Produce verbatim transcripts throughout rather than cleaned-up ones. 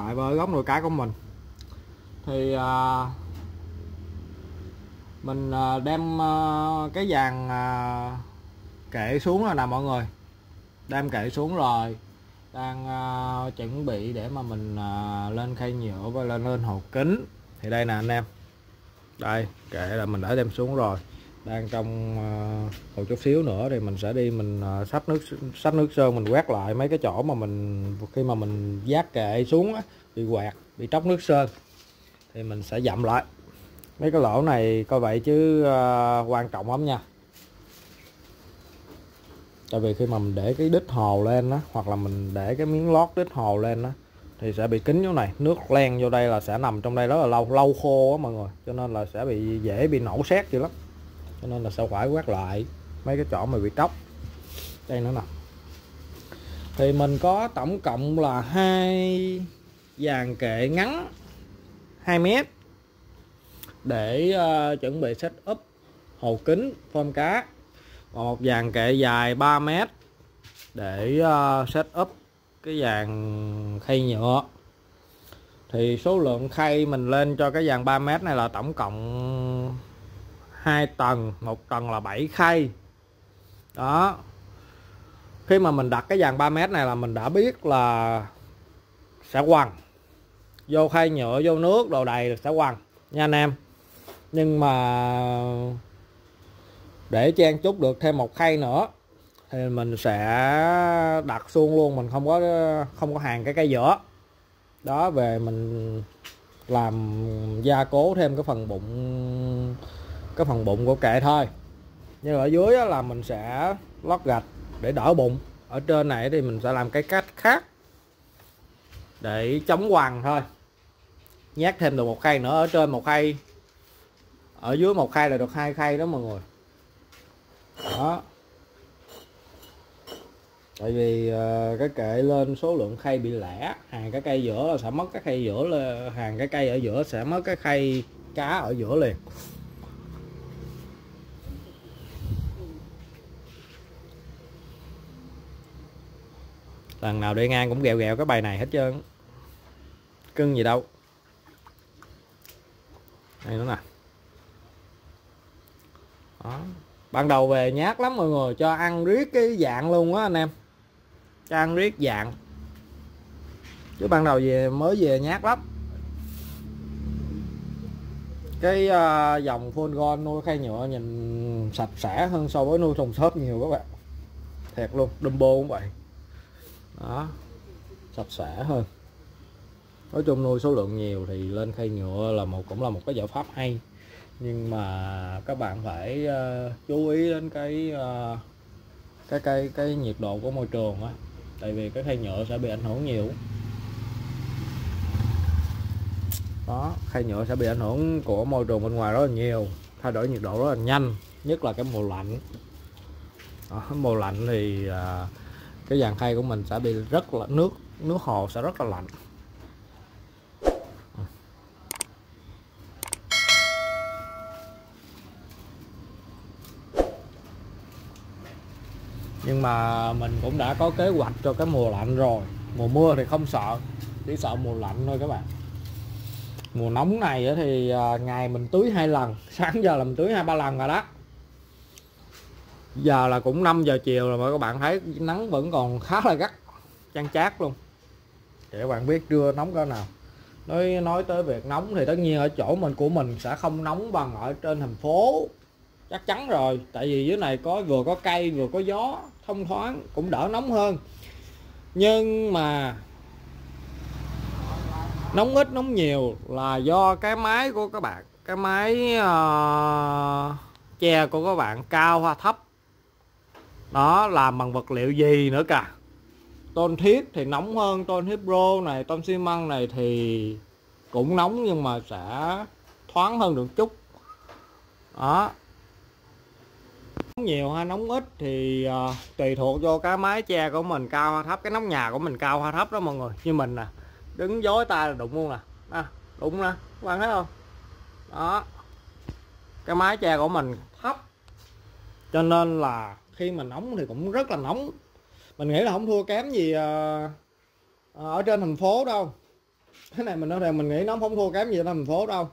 lại với gốc nuôi cá của mình. Thì à, mình à, đem à, cái dàn à, kệ xuống rồi nè mọi người, đem kệ xuống rồi, đang uh, chuẩn bị để mà mình uh, lên khay nhựa và lên lên hộp kính. Thì đây nè anh em, đây kệ là mình đã đem xuống rồi, đang trong uh, một chút xíu nữa thì mình sẽ đi mình uh, xách nước xách nước sơn, mình quét lại mấy cái chỗ mà mình khi mà mình vác kệ xuống á, bị quẹt bị tróc nước sơn thì mình sẽ dặm lại mấy cái lỗ này coi vậy chứ uh, quan trọng lắm nha. Tại vì khi mà mình để cái đít hồ lên đó, hoặc là mình để cái miếng lót đít hồ lên đó, thì sẽ bị kín chỗ này, nước len vô đây là sẽ nằm trong đây rất là lâu, lâu khô á mọi người, cho nên là sẽ bị dễ bị nổ sét dữ lắm, cho nên là sẽ phải quét lại mấy cái chỗ mà bị tróc. Đây nữa nè, thì mình có tổng cộng là hai dàn kệ ngắn hai mét để uh, chuẩn bị set up hồ kính phơm cá, và một dàn kệ dài ba mét để uh, set up cái dàn khay nhựa. Thì số lượng khay mình lên cho cái dàn ba mét này là tổng cộng hai tầng, một tầng là bảy khay. Đó. Khi mà mình đặt cái dàn ba mét này là mình đã biết là sẽ quằn. Vô khay nhựa, vô nước đồ đầy sẽ quằn nha anh em. Nhưng mà để chen chúc được thêm một khay nữa thì mình sẽ đặt xuông luôn, mình không có không có hàng cái cây giữa đó về, mình làm gia cố thêm cái phần bụng cái phần bụng của kệ thôi. Nhưng ở dưới là mình sẽ lót gạch để đỡ bụng, ở trên này thì mình sẽ làm cái cách khác để chống quằn thôi. Nhét thêm được một khay nữa, ở trên một khay, ở dưới một khay là được hai khay đó mọi người. Đó. Tại vì uh, cái kệ lên số lượng khay bị lẻ, hàng cái cây giữa là sẽ mất cái khay giữa, là hàng cái cây ở giữa sẽ mất cái khay cá ở giữa liền. Lần nào đi ngang cũng ghẹo ghẹo cái bài này hết trơn, cưng gì đâu. Đây nữa nè. Đó. Ban đầu về nhát lắm mọi người, cho ăn riết cái dạng luôn á anh em, cho ăn riết dạng, chứ ban đầu về mới về nhát lắm. Cái uh, dòng full gold nuôi khay nhựa nhìn sạch sẽ hơn so với nuôi thùng xốp nhiều các bạn, thiệt luôn. Dumbo cũng vậy đó, sạch sẽ hơn. Nói chung nuôi số lượng nhiều thì lên khay nhựa là một cũng là một cái giải pháp hay, nhưng mà các bạn phải uh, chú ý đến cái uh, cái cái cái nhiệt độ của môi trường á, tại vì cái khay nhựa sẽ bị ảnh hưởng nhiều. Đó, khay nhựa sẽ bị ảnh hưởng của môi trường bên ngoài rất là nhiều, thay đổi nhiệt độ rất là nhanh, nhất là cái mùa lạnh. Đó, mùa lạnh thì uh, cái dàn khay của mình sẽ bị rất là nước nước hồ sẽ rất là lạnh. Nhưng mà mình cũng đã có kế hoạch cho cái mùa lạnh rồi. Mùa mưa thì không sợ, chỉ sợ mùa lạnh thôi các bạn. Mùa nóng này thì ngày mình tưới hai lần, sáng giờ là mình tưới hai ba lần rồi đó. Giờ là cũng năm giờ chiều rồi mà các bạn thấy nắng vẫn còn khá là gắt, chang chát luôn. Để các bạn biết trưa nóng cỡ nào. Nói nói tới việc nóng thì tất nhiên ở chỗ mình của mình sẽ không nóng bằng ở trên thành phố, chắc chắn rồi. Tại vì dưới này có vừa có cây vừa có gió thông thoáng, cũng đỡ nóng hơn. Nhưng mà nóng ít nóng nhiều là do cái máy của các bạn, cái máy uh, che của các bạn cao hay thấp, đó làm bằng vật liệu gì nữa cả. Tôn thiết thì nóng hơn, tôn thiết pro này, tôn xi măng này thì cũng nóng nhưng mà sẽ thoáng hơn được chút. Đó, nóng nhiều hay nóng ít thì uh, tùy thuộc vô cái mái che của mình cao hay thấp, cái nóc nhà của mình cao hay thấp đó mọi người. Như mình nè, đứng dối tay là đụng luôn nè, à, đụng nè, các bạn thấy không? Đó, cái mái che của mình thấp, cho nên là khi mà nóng thì cũng rất là nóng. Mình nghĩ là không thua kém gì uh, ở trên thành phố đâu. Cái này mình nói rằng mình nghĩ nó không thua kém gì ở thành phố đâu.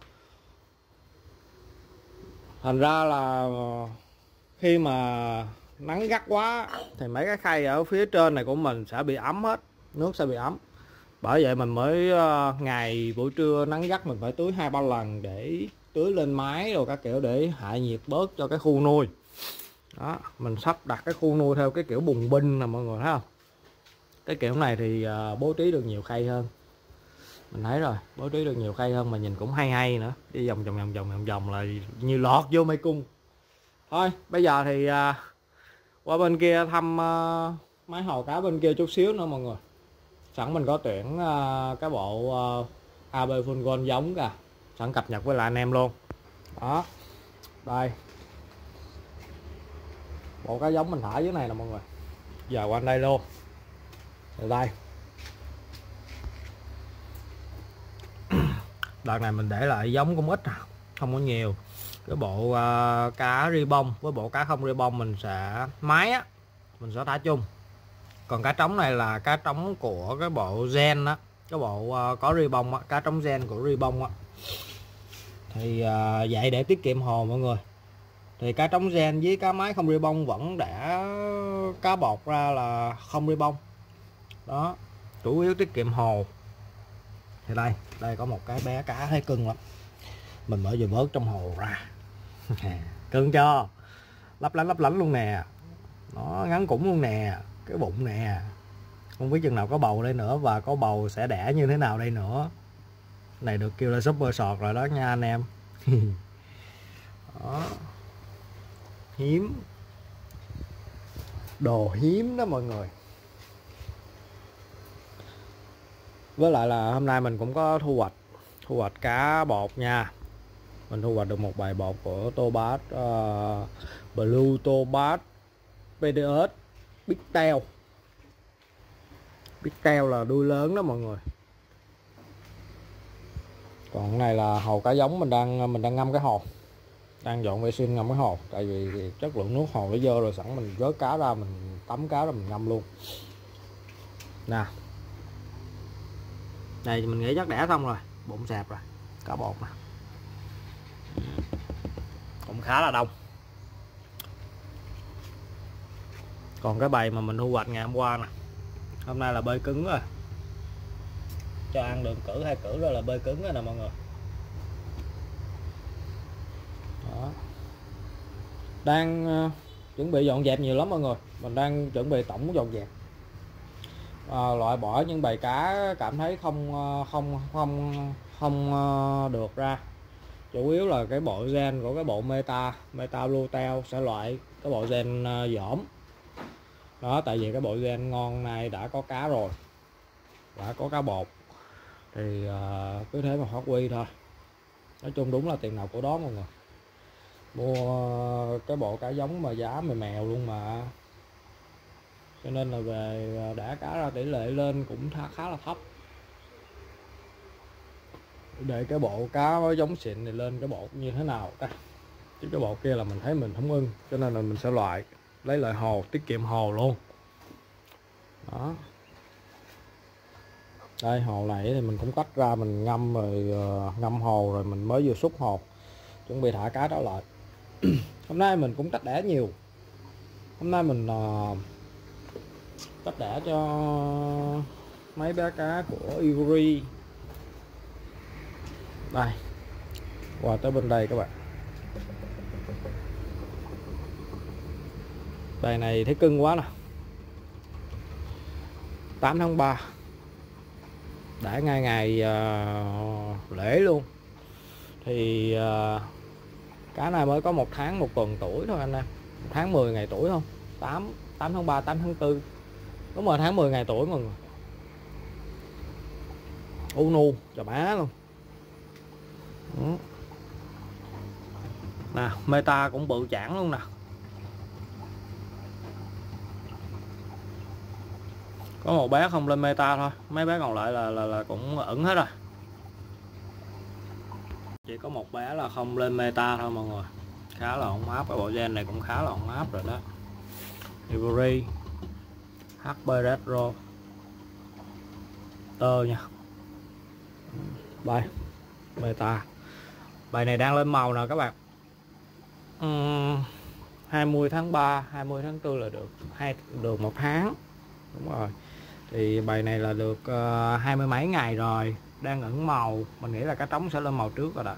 Thành ra là khi mà nắng gắt quá thì mấy cái khay ở phía trên này của mình sẽ bị ấm hết, nước sẽ bị ấm. Bởi vậy mình mới ngày buổi trưa nắng gắt mình phải tưới hai ba lần để tưới lên mái rồi các kiểu để hạ nhiệt bớt cho cái khu nuôi. Đó, mình sắp đặt cái khu nuôi theo cái kiểu bùng binh nè mọi người thấy không? Cái kiểu này thì bố trí được nhiều khay hơn. Mình thấy rồi, bố trí được nhiều khay hơn mà nhìn cũng hay hay nữa. Đi vòng vòng vòng vòng vòng vòng là như lọt vô mê cung. Thôi, bây giờ thì uh, qua bên kia thăm uh, máy hồ cá bên kia chút xíu nữa mọi người. Sẵn mình có tuyển uh, cái bộ uh, a bê Full Gold giống kìa. Sẵn cập nhật với lại anh em luôn. Đó. Đây. Bộ cá giống mình thả dưới này nè mọi người. Giờ qua đây luôn. Từ đây. Đợt này mình để lại giống cũng ít à, không có nhiều. Cái bộ uh, cá ri bông với bộ cá không ri bông mình sẽ máy á, mình sẽ thả chung. Còn cá trống này là cá trống của cái bộ gen á, cái bộ uh, có ri bông á, cá trống gen của ri bông á. Thì uh, vậy để tiết kiệm hồ mọi người. Thì cá trống gen với cá máy không ri bông vẫn đã cá bọt ra là không ri bông. Đó, chủ yếu tiết kiệm hồ. Thì đây, đây có một cái bé cá thấy cưng lắm. Mình mới vừa vớt trong hồ ra. Cưng cho. Lấp lánh lấp lánh luôn nè. Nó ngắn cũng luôn nè. Cái bụng nè. Không biết chừng nào có bầu đây nữa. Và có bầu sẽ đẻ như thế nào đây nữa. Này được kêu là super sọt rồi đó nha anh em. Đó. Hiếm. Đồ hiếm đó mọi người. Với lại là hôm nay mình cũng có thu hoạch thu hoạch cá bọt nha. Mình thu hoạch được một bài bọt của Tobass uh, Blue Tobass pê đê ét Big Tail. Big Tail là đuôi lớn đó mọi người. Còn cái này là hồ cá giống mình đang mình đang ngâm cái hồ. Đang dọn vệ sinh ngâm cái hồ. Tại vì chất lượng nước hồ nó dơ rồi, sẵn mình vớt cá ra mình tắm cá ra mình ngâm luôn. Nè. Đây mình nghĩ chắc đẻ xong rồi, bụng sạp rồi, cá bọt nè. Cũng khá là đông. Còn cái bầy mà mình thu hoạch ngày hôm qua nè, hôm nay là bơi cứng rồi. Cho ăn được cử hai cử rồi là bơi cứng rồi nè mọi người. Đó. Đang uh, chuẩn bị dọn dẹp nhiều lắm mọi người. Mình đang chuẩn bị tổng dọn dẹp. À, loại bỏ những bầy cá cảm thấy không không không không được ra. Chủ yếu là cái bộ gen của cái bộ Meta Meta Blue Tail sẽ loại cái bộ gen dỏm. Đó, tại vì cái bộ gen ngon này đã có cá rồi, đã có cá bột thì uh, cứ thế mà phát huy thôi. Nói chung đúng là tiền nào của đó mọi người. Mua cái bộ cá giống mà giá mèo mèo luôn mà, cho nên là về đã cá ra tỷ lệ lên cũng khá, khá là thấp. Để cái bộ cá giống xịn này lên cái bộ như thế nào ta, chứ cái bộ kia là mình thấy mình không ưng, cho nên là mình sẽ loại lấy lại hồ, tiết kiệm hồ luôn. Đó, đây hồ này thì mình cũng cắt ra mình ngâm rồi, ngâm hồ rồi mình mới vừa xúc hồ chuẩn bị thả cá đó lại. Hôm nay mình cũng cắt đẻ nhiều. Hôm nay mình uh, cắt đẻ cho mấy bé cá của Ivory. Đây, qua tới bên đây các bạn. Bài này thấy cưng quá nè. Tám tháng ba đã ngay ngày uh, lễ luôn. Thì uh, cá này mới có một tháng một tuần tuổi thôi anh em. Một tháng mười ngày tuổi không? tám tháng ba, tám tháng tư. Đúng rồi, tháng mười ngày tuổi mọi người. U nu chà bá luôn. Đó. Nè, Meta cũng bự chản luôn nè. Có một bé không lên Meta thôi, mấy bé còn lại là là, là cũng ẩn hết rồi. Chỉ có một bé là không lên Meta thôi mọi người. Khá là ổn áp, cái bộ gen này cũng khá là ổn áp rồi đó. Ivory, hát pê Retro, tơ nha. Bài beta, bài này đang lên màu nè các bạn. uhm, hai mươi tháng ba, hai mươi tháng tư là được hai được một tháng, đúng rồi. Thì bài này là được uh, hai mươi mấy ngày rồi, đang ẩn màu. Mình nghĩ là cá trống sẽ lên màu trước rồi đó.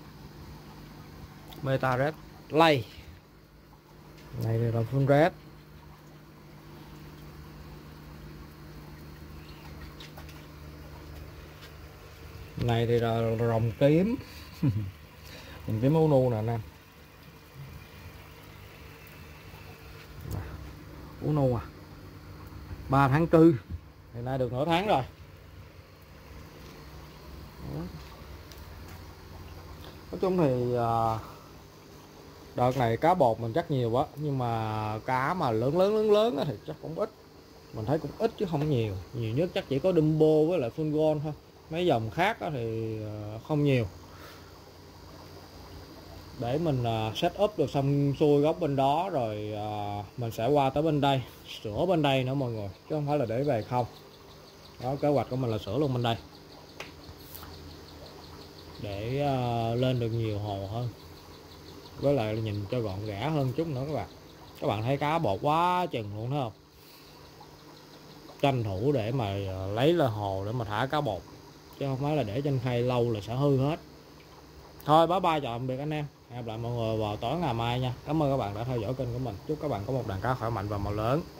Beta red lay này thì là full red. Này thì là rồng tím. Mình tím ú nu nè anh em. Ú nu à, ba tháng tư, hiện nay được nửa tháng rồi. Nói chung thì đợt này cá bột mình chắc nhiều quá, nhưng mà cá mà lớn lớn lớn lớn thì chắc cũng ít. Mình thấy cũng ít chứ không nhiều. Nhiều nhất chắc chỉ có Dumbo với lại Full Gold thôi. Mấy dòng khác thì không nhiều. Để mình set up được xong xuôi góc bên đó rồi mình sẽ qua tới bên đây, sửa bên đây nữa mọi người, chứ không phải là để về không. Đó, kế hoạch của mình là sửa luôn bên đây để lên được nhiều hồ hơn, với lại nhìn cho gọn gẽ hơn chút nữa các bạn. Các bạn thấy cá bột quá chừng luôn thấy không? Tranh thủ để mà lấy lên hồ để mà thả cá bột, chứ không phải là để trên khay lâu là sẽ hư hết. Thôi bye bye, chào tạm biệt anh em. Hẹn gặp lại mọi người vào tối ngày mai nha. Cảm ơn các bạn đã theo dõi kênh của mình. Chúc các bạn có một đàn cá khỏe mạnh và màu lớn.